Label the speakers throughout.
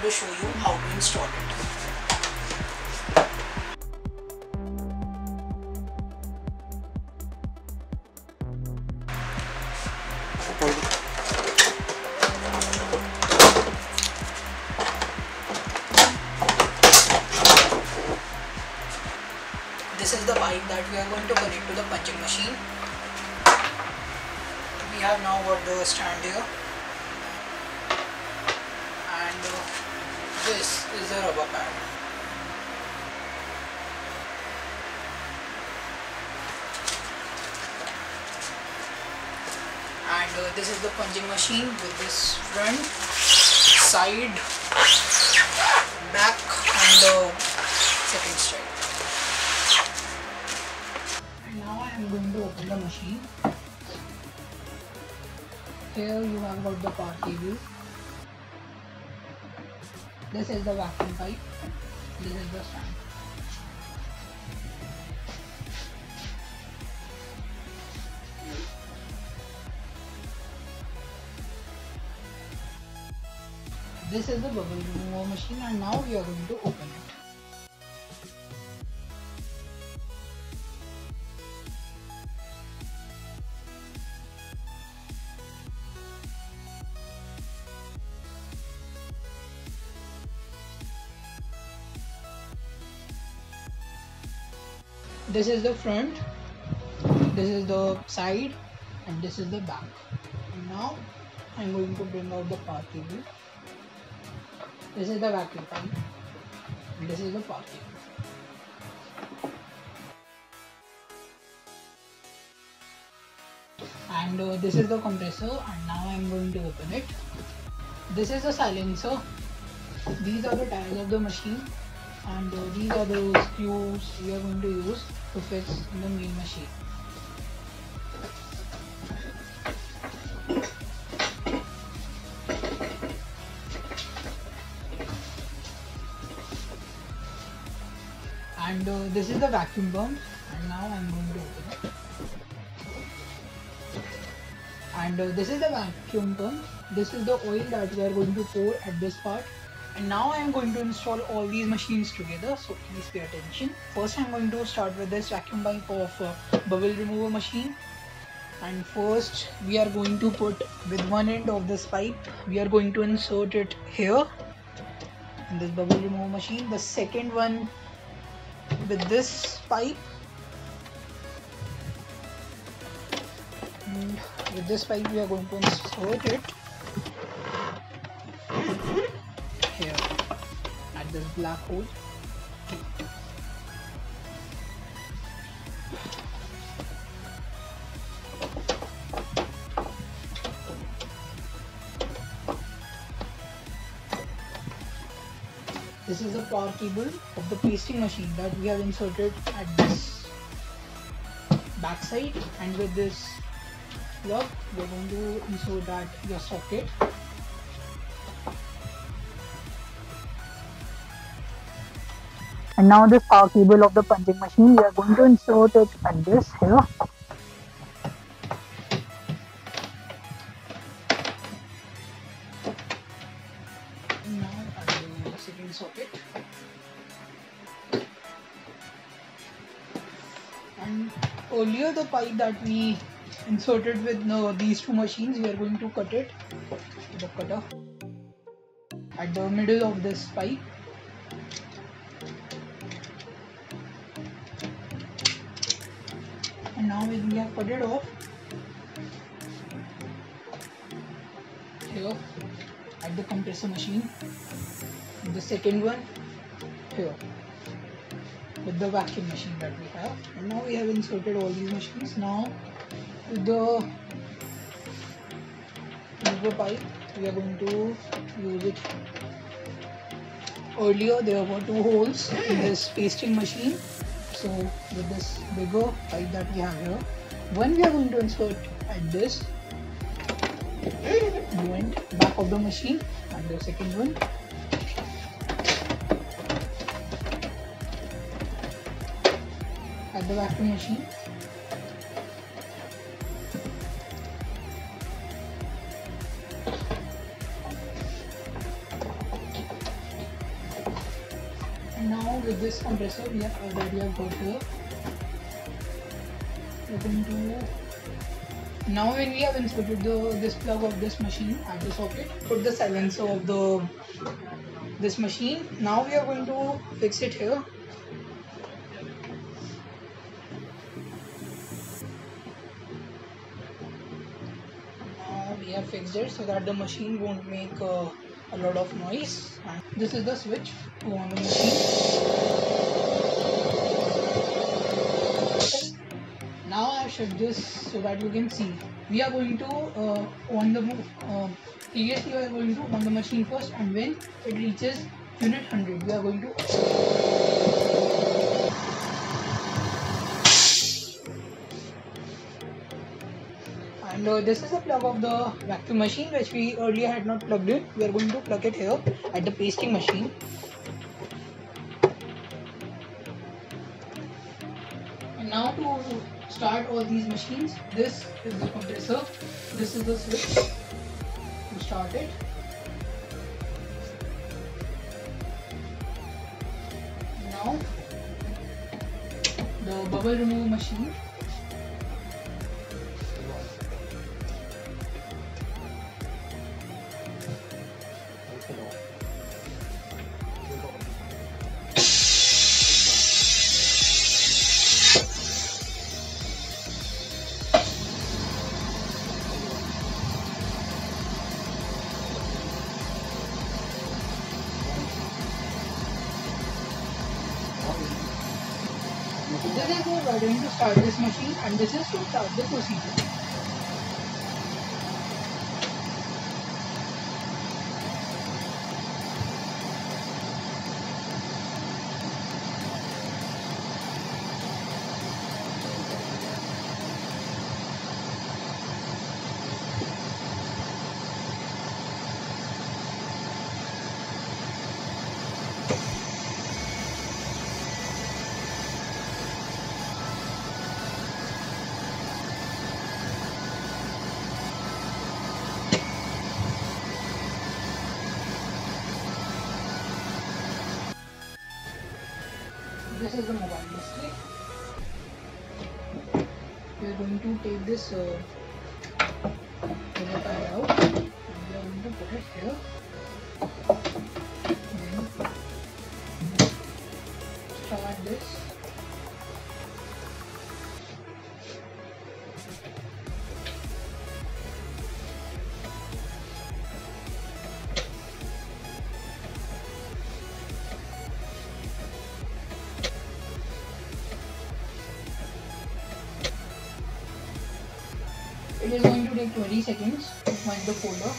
Speaker 1: to show you how to install it. This is the pipe that we are going to connect to the punching machine. We have now got the stand here, and this is the rubber pad. And this is the punching machine with this front, side, back and the second strike. And now I am going to open the machine. Here you have got the power cable. This is the vacuum pipe. This is the stand. This is the bubble remover machine, and now we are going to open it. This is the front, this is the side, and this is the back. And now I am going to bring out the power cable. This is the vacuum pipe, and this is the power cable. And this is the compressor, and now I am going to open it. This is the silencer. These are the tires of the machine, and these are the screws we are going to use to fit in the main machine. And this is the vacuum pump, and now I am going to open it. And this is the vacuum pump. This is the oil that we are going to pour at this part. And now I am going to install all these machines together, so please pay attention. First I am going to start with this vacuum pipe of bubble remover machine. And first we are going to put with one end of this pipe, we are going to insert it here in this bubble remover machine. The second one with this pipe, and with this pipe we are going to insert it here at this black hole. This is the power cable of the pasting machine that we have inserted at this back side, and with this plug we are going to insert that your socket. And now this power cable of the punching machine, we are going to insert it at this here. And now at the second socket. And earlier the pipe that we inserted with these two machines, we are going to cut it with the cutter at the middle of this pipe. And now we have cut it off here at the compressor machine. And the second one here with the vacuum machine that we have. And now we have inserted all these machines. Now with the rubber pipe we are going to use it. Earlier there were two holes in this pasting machine. So with this bigger pipe that we have here, one we are going to insert at this end back of the machine, and the second one at the vacuum machine. And now with this compressor that we have got here, we're going to, now when we have inserted this plug of this machine at the socket, put the silencer of this machine. Now we are going to fix it here. Now we have fixed it so that the machine won't make a lot of noise. And this is the switch to on the machine. Now I have shut this so that you can see. We are going to on the previously we are going to on the machine first, and when it reaches unit 100 we are going to, and this is the plug of the vacuum machine which we earlier had not plugged in. We are going to plug it here at the pasting machine. And now to start all these machines, this is the compressor, this is the switch to start it. Now the bubble removal machine. This is where we are going to start this machine, and this is to start the procedure. This is the mobile display. We are going to take this pad out and we are going to put it here. Then start this. It is going to take 20 seconds to find the folder.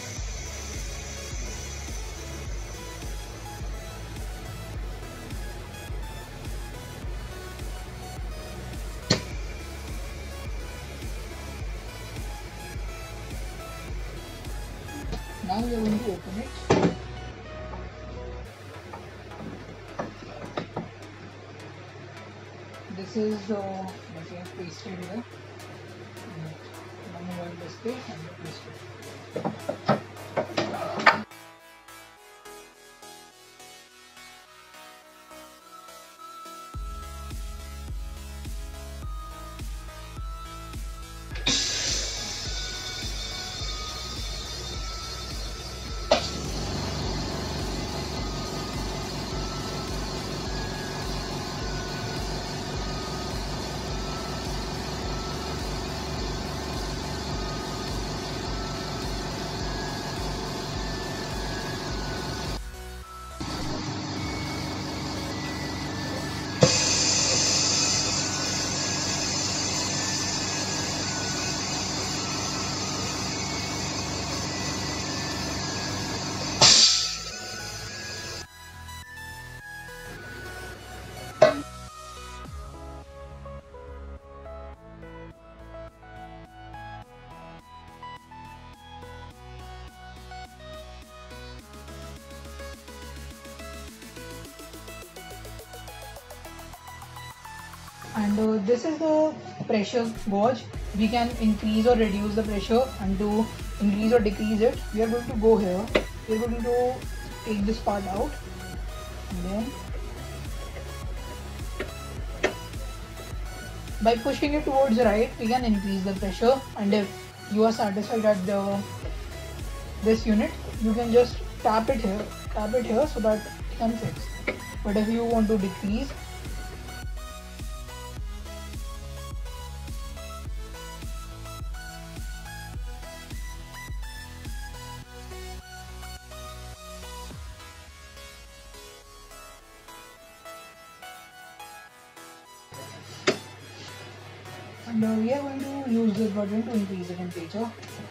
Speaker 1: Now we are going to open it. This is what we have pasted here. Mobile display and the display. And this is the pressure gauge. We can increase or reduce the pressure, and to increase or decrease it, we are going to go here. We are going to take this part out, and then By pushing it towards the right, we can increase the pressure, and if you are satisfied at this unit, you can just tap it here so that it can fix. But if you want to decrease, and we are going to use this button to increase the temperature.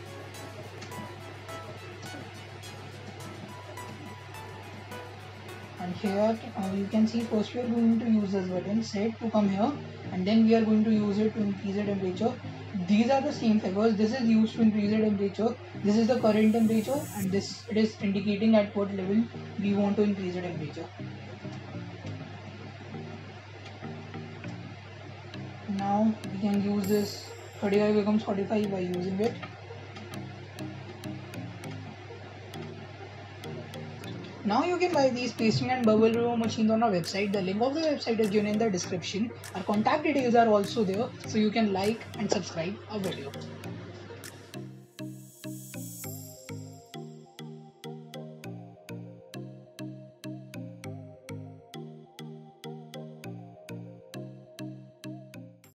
Speaker 1: And here you can see first we are going to use this button set to come here, and then we are going to use it to increase the temperature. These are the same figures. This is used to increase the temperature. This is the current temperature, and this it is indicating at what level we want to increase the temperature. Now we can use this 35 becomes 45 by using it. Now you can buy these pasting and bubble blower machines on our website. The link of the website is given in the description. Our contact details are also there, so you can like and subscribe our video.